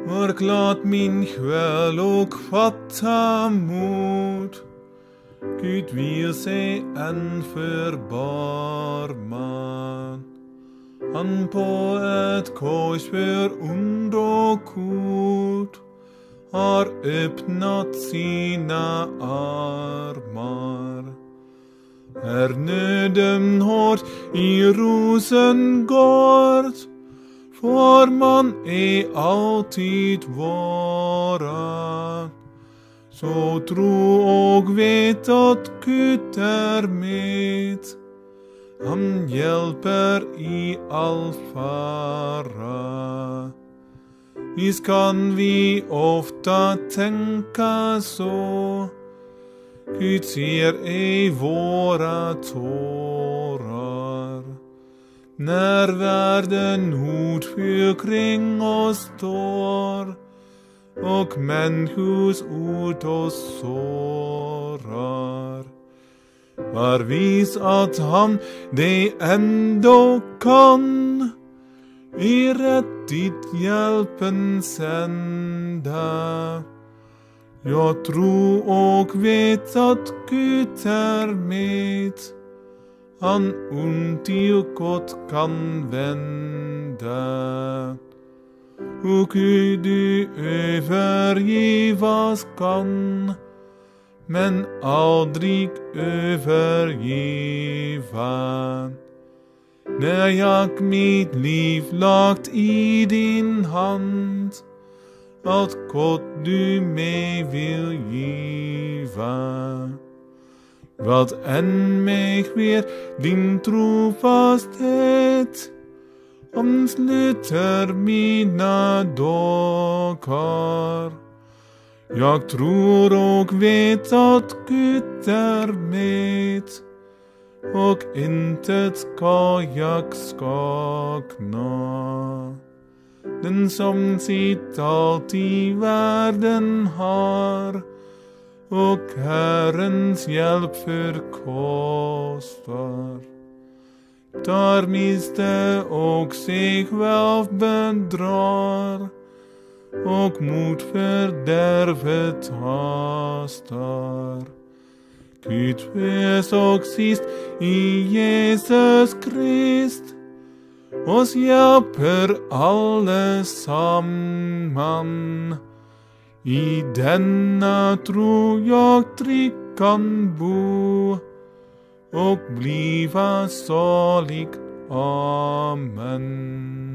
Glad min själ och fatta mod. Gud vill sig än förbarman. Han på ett kors för ond och god har öppnat sina armar. Är nöden hård i Rosengård får man alltid vara. Så tro och vet att Gud är med. Han hjälper i all fara. Visst kan vi ofta tänka så. Gud ser ej våra tårar. När världen hotfull kring oss står och människors ord oss sårar. Var vis att han det ändå kan i rätt dit hjälpen sända. Jag tror och vet att Gud är med. Han ont till gott kan vända. Och Gud du övergivas kan, men aldrig övergiva. När jag mitt liv lagt i din hand, allt gott du mig vill giva. Vad än mig sker din trofasthet, omsluter mina dagar. Jag tror och vet att Gud är med, och intet ska jag sakna. Den som sitt allt i världen har, och Herrens hjälp förkostar. Tar miste och sig själv bedrar, och mot fördärvet hastar. Gud först och sist i Jesus Krist oss hjälper allesamman. I denna tro jag trygg kan bo och bliva salig. Amen.